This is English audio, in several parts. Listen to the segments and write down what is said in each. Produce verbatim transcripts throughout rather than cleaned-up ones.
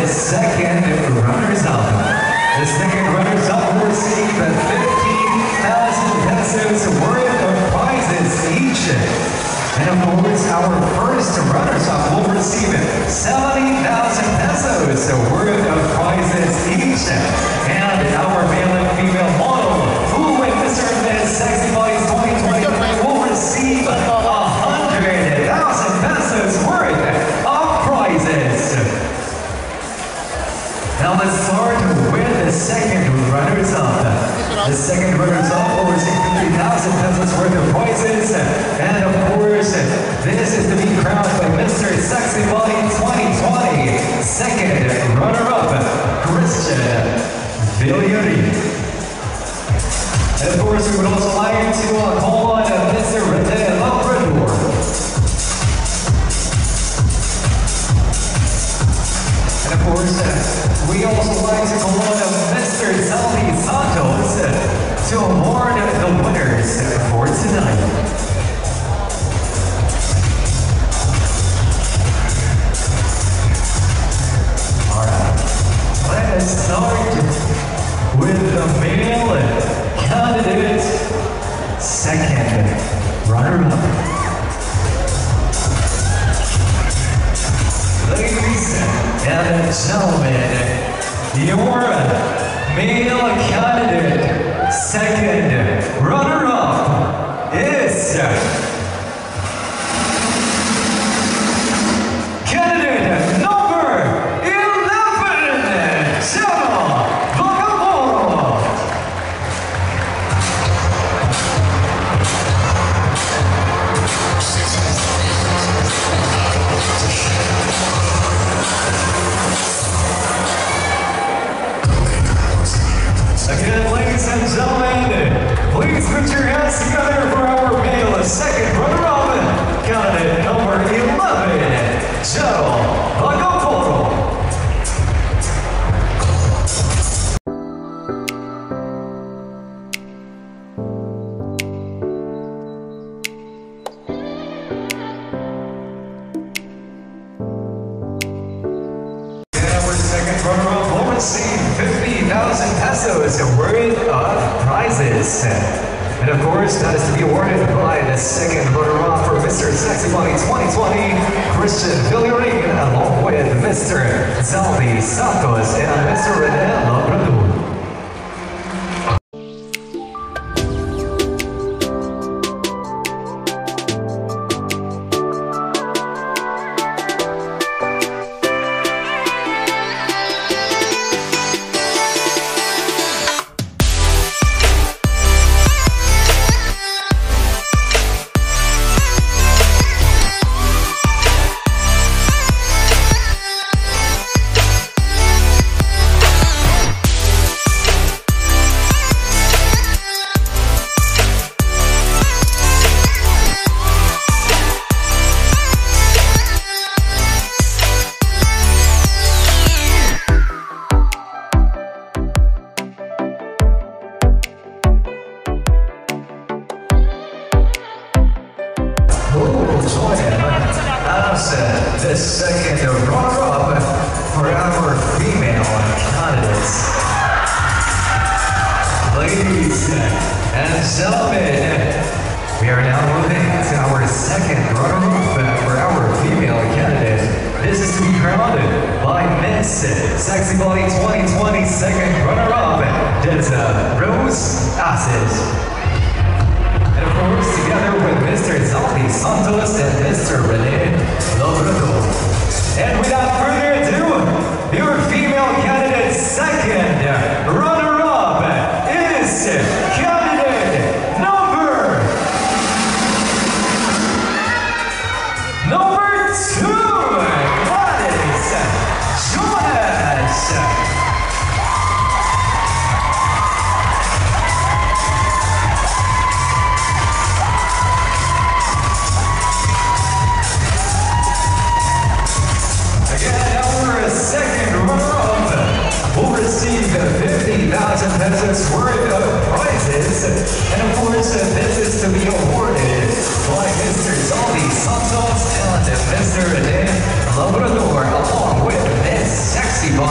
second runners-up. The second runners-up will receive fifteen thousand pesos worth of prizes each. And of course, our first runners-up will receive seventy thousand pesos worth of prizes each. And our male and female model, who with Mister and Miz Sexy Bodies twenty twenty-three will receive one hundred thousand pesos worth of prizes. Now let's start with the second runners-up. The second runners-up will receive fifty thousand pesos worth of prizes. And of course, this is to be crowned by Mister Sexy Body twenty twenty. Second runner-up, Christian Villieri. And of course, we would also like to uh, call on uh, Mister Rene Labrador. And of course, uh, we also like to call on uh, Mister Salvi Santos uh, to award the winners for tonight. Let us start with the male candidate, second runner-up. Ladies and gentlemen, your male candidate, second runner-up is candidate number eleven, Channel Vagabondo. Again, ladies and gentlemen, please put your hands together for our male second runner-up, candidate number eleven, Channel Vagabondo. Runner-up will receive fifty thousand pesos worth of prizes. And of course, that is to be awarded by the second runner-up for Mister Sexy Body twenty twenty, Christian Villieri, along with Mister Salvi Santos and Mister Rene Labrador. The second runner-up for our female candidates. Ladies and gentlemen, we are now moving to our second runner-up for our female candidate. This is to be crowned by Miss Sexy Body twenty twenty second runner-up, Delta Rose Assis. And of course, together with Mister Salvi Santos and Mister Rene Labrador. And without further ado, your female candidate second runner-up is candidate number number two, Gladys Jonas. fifty thousand pesos worth of prizes. And of course, uh, this is to be awarded by Mister Salvi Santos and Mister Rene Labrador, along with Miss Sexy Body.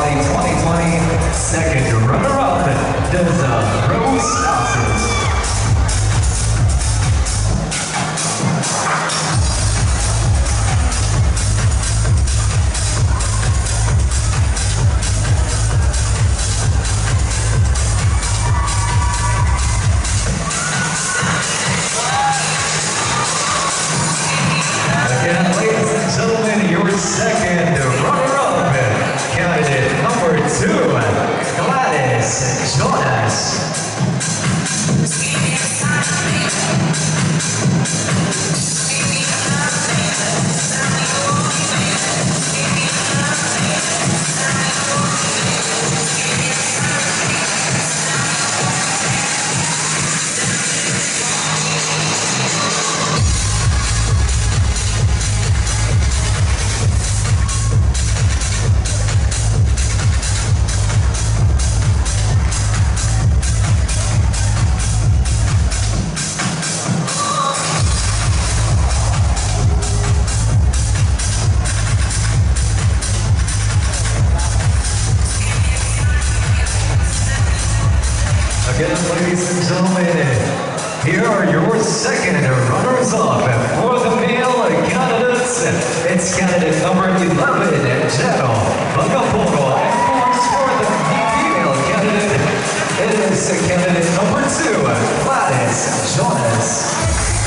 Again, ladies and gentlemen, here are your second runners-up for the male candidates. It's candidate number eleven, Jero Bagaporo. And of course, for the female candidate, it is candidate number two, Gladys Jonas.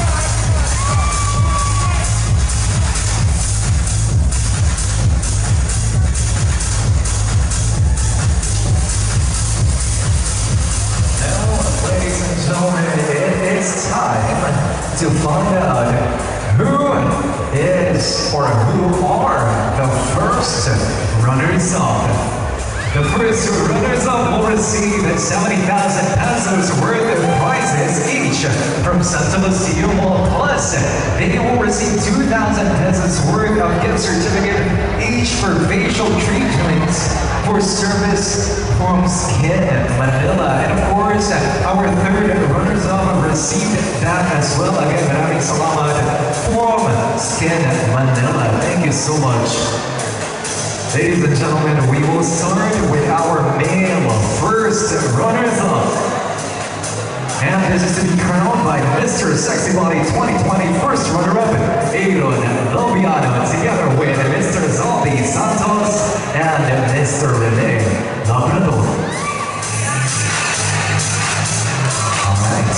It's time to find out who is or who are the first runners-up. The first runners-up will receive seventy thousand pesos worth of prizes each from Santa Lucia Mall Plus. They will receive two thousand pesos worth of gift certificate each for facial treatments for service from Skin Manila. And of course, our third runners-up received that as well. Again, maraming salamat from Skin Manila. Thank you so much. Ladies and gentlemen, we will start with our male first runners-up. And this is to be crowned by Mister Sexy Body twenty twenty first runner-up, Aaron Lobiano, together with Mister Zaldi Santos and Mister Rene Labrador. All right.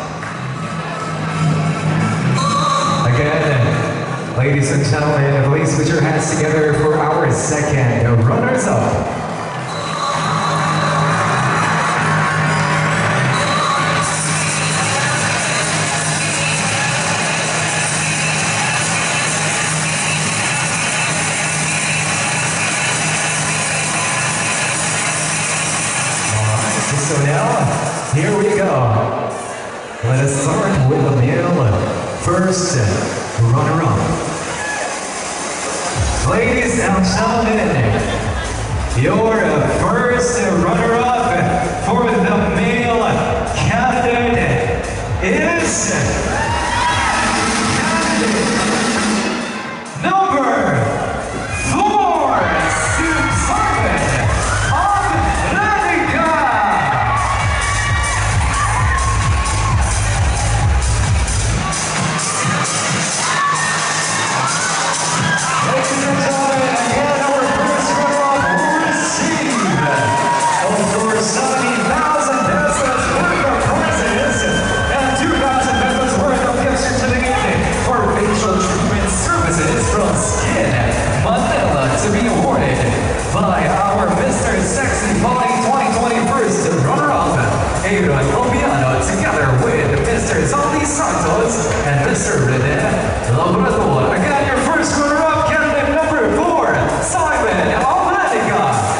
Again, ladies and gentlemen, please put your hands together for our second runners-up. So now, here we go. Let us start with the male first runner-up. Ladies and gentlemen, your first runner-up for the male candidate is candidate number four, Simon Abrenica. Ladies and gentlemen, again, our first runner-up will receive, of course, seventy thousand pesos worth of prizes and two thousand pesos worth of gift certificate for facial treatment services from Skin Manila to be awarded by our Mister Sexy Body twenty twenty first runner-up, Aaron Lobiano, together with Mister Zaldi Santos and Mister Rene Labrador. Again, your first runner-up, candidate number four, Simon Abrenica.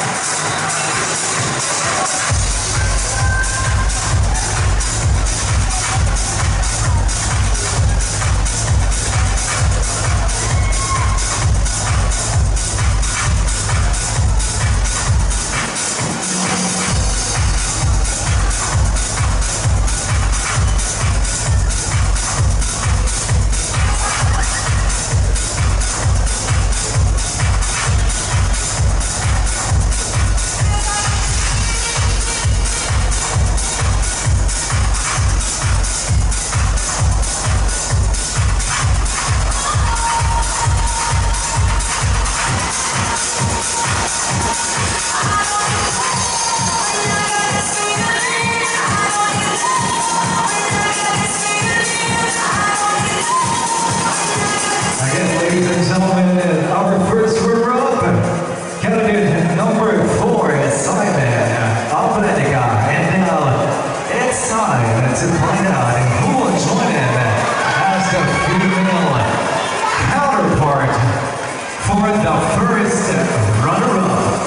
Ladies and gentlemen, our first runner-up, candidate number four, Simon Abrenica. And now it's time to find out who will join him as the female counterpart for the first runner-up.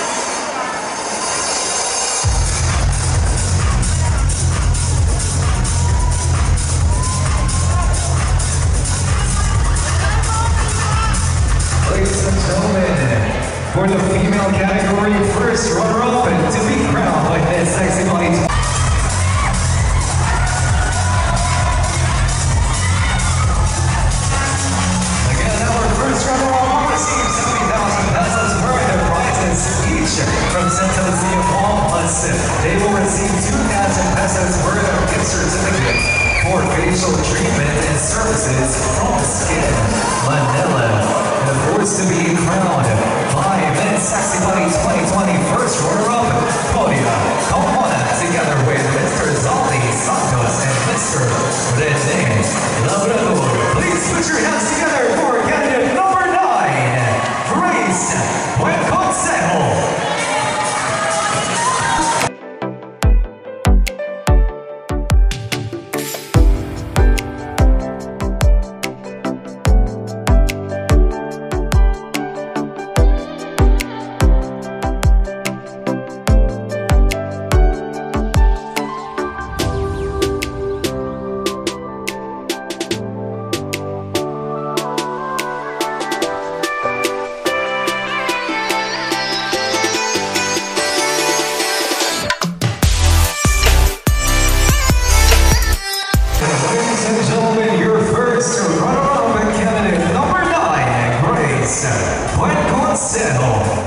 Ladies and gentlemen, for the female category, first runner-up to be crowned by Miss Sexy Body. Again, our first runner-up will receive seventy thousand pesos worth of prizes each from Santa Lucia Mall Plus. They will receive two Concejo.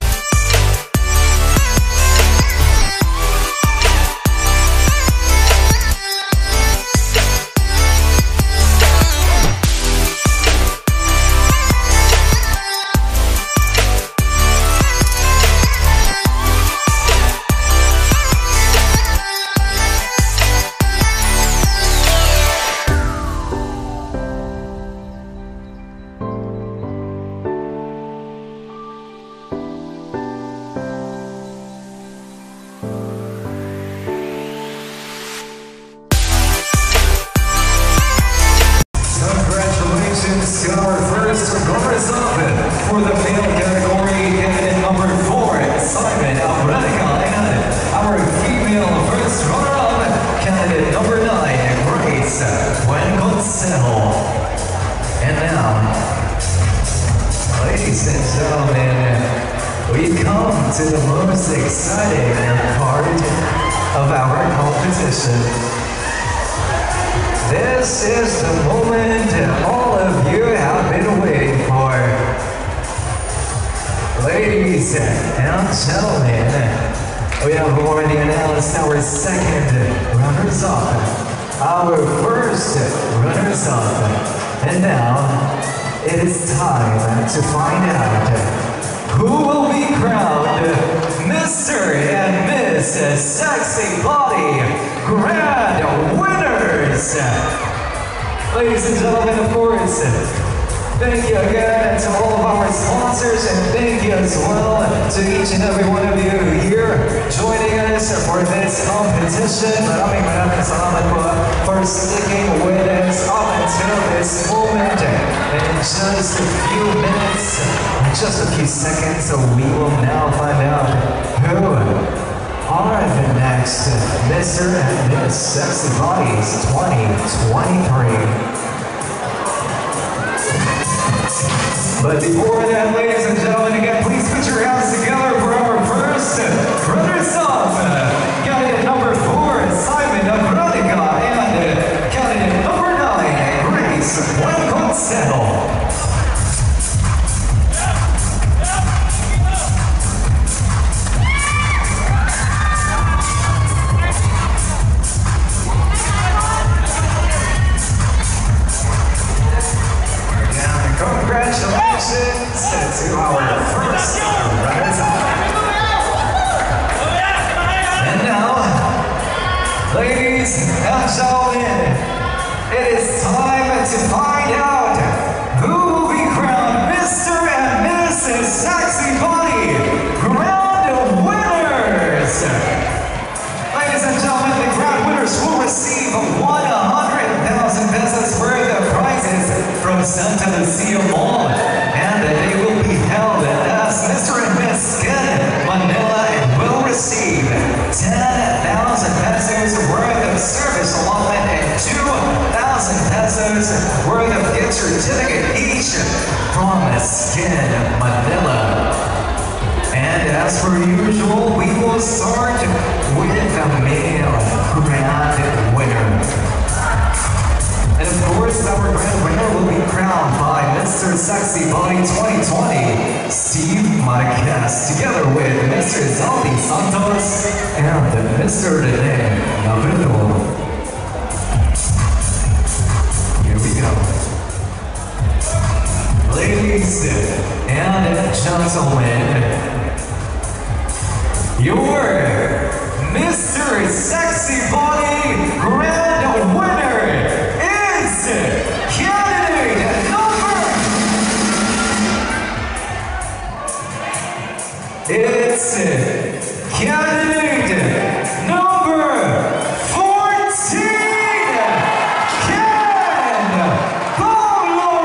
Our first runners-up for the male category in number four, Simon Abrenica, and our female first runner-up, candidate number nine, Grace Buenconsejo. And now, ladies and gentlemen, we come to the most exciting part of our competition. This is the moment all of you have been waiting for. Ladies and gentlemen, we have already announced our second runners-up, our first runners-up, and now it is time to find out who will be crowned Mister and Miss Sexy Body Grand Winners. Ladies and gentlemen, of course, thank you again to all of our sponsors, and thank you as well to each and every one of you here joining us for this competition. Maraming maraming salamat po for sticking with us up until this moment. In just a few minutes, in just a few seconds, so we will now find out who are the next Mister and Miss Sexy Bodies twenty twenty-three. But before that, ladies and gentlemen, again, please put your hands together for our first runners-up. Candidate number four, Simon Abrenica, and candidate number nine, Grace Buenconsejo. Congratulations to our first runners-up. And now, ladies and gentlemen, it is time to find out who will be crowned Mister and Missus Sexy Body Grand Winners. Ladies and gentlemen, the grand winners will receive one hundred thousand pesos worth of prizes from Santa Lucia Mall, and they will be held as Mister and Miss Skin Manila and will receive ten thousand pesos worth of service allotment and two thousand pesos worth of gift certificate each from Skin Manila. And as per usual, we will start with the male grand winner. And of course, our grand winner will be crowned by Mister Sexy Body twenty twenty, Steve Marquez, together with Mister Zaldi Santos and Mister Rene Navarro. Here we go. Ladies and gentlemen, your Mister Sexy Body Grand Winner is candidate number. It's candidate number fourteen, Ken Polo.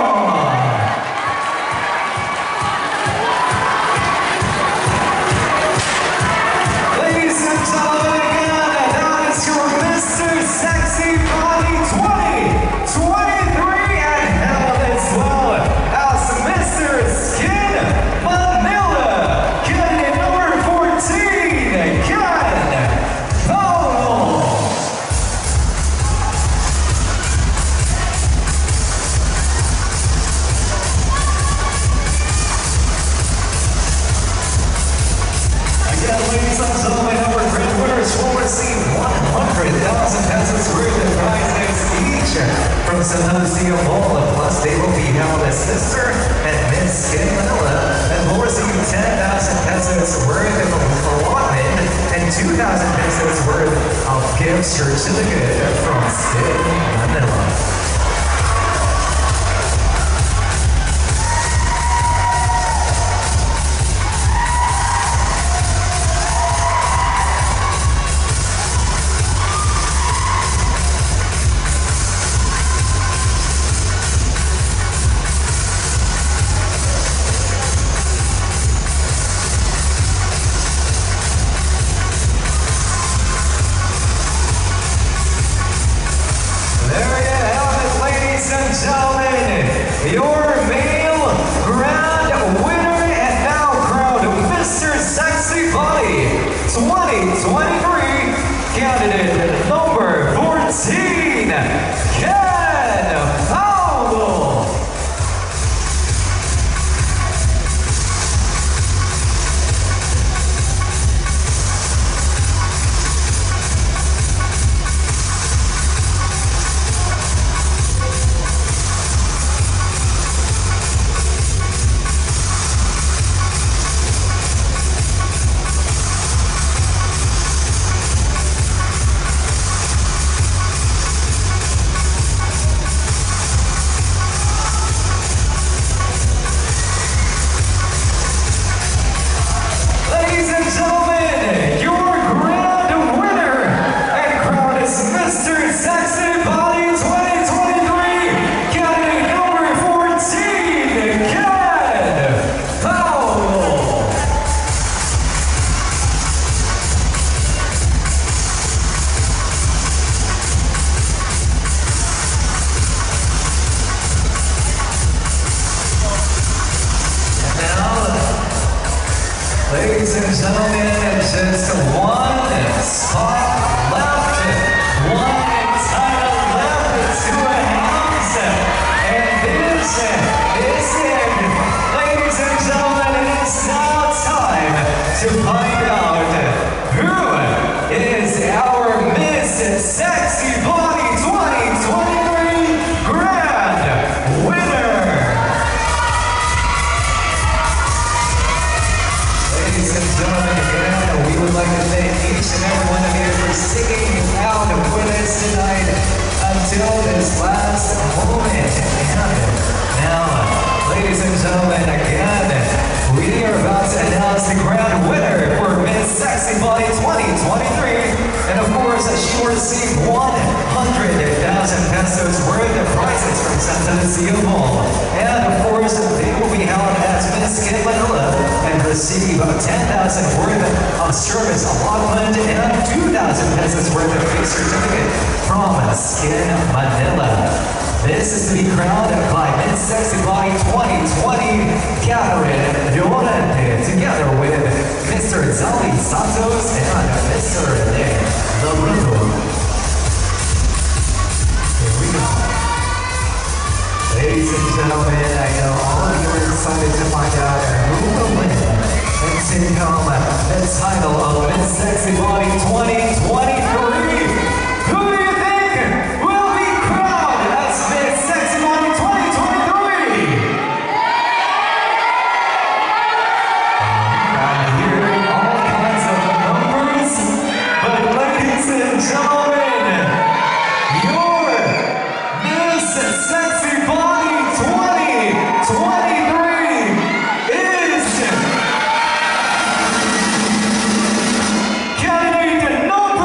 Ladies and gentlemen, again, that is your Mister Sexy Body twenty twenty-three, and held as well as Mister Skin Manila, candidate number fourteen, And ladies and gentlemen, our grand winners will receive one hundred thousand pesos worth of prizes each from Santa Lucia Mall. Plus, they will be held as Mister and Miss Kid Manila and will receive ten thousand pesos worth of allotment and two thousand pesos worth of gift certificate from Skid Manila. Your male grand winner and now crowned Mister Sexy Body twenty twenty-three candidate number fourteen, Ken Powell. Ladies and gentlemen, just one spot left, one title left to announce, and this is it. Ladies and gentlemen, it is now time to find out who is our Miss Sexy Body twenty twenty-three Grand Winner. Ladies and gentlemen, again, we would like to thank each and every one of you for sticking out with us tonight until this last moment. And now, ladies and gentlemen, again, we are about to announce the grand winner for Miss Sexy Body twenty twenty-three. And of course, she will receive one hundred thousand pesos worth of prizes from Santa Lucia Mall. And of course, they will be held at Miss Kid Manila and receive ten thousand worth of service allotment and two thousand pesos worth of gift certificate from Skin Manila. This is to be crowned by Miss Sexy Body twenty twenty, Catherine Durante, together with Mister Zali Santos and Mister Nick Labruto. Here we go. Ladies and gentlemen, I know all of you are excited to find out who will win and take home the title of Miss Sexy Body twenty twenty-three. Who do you think will be crowned as Miss Sexy Body twenty twenty-three? I'm hearing all kinds of numbers, but ladies and gentlemen, your Miss Sexy Body twenty twenty-three is candidate number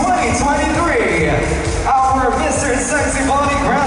twenty twenty-three, our Mister Sexy Body Grand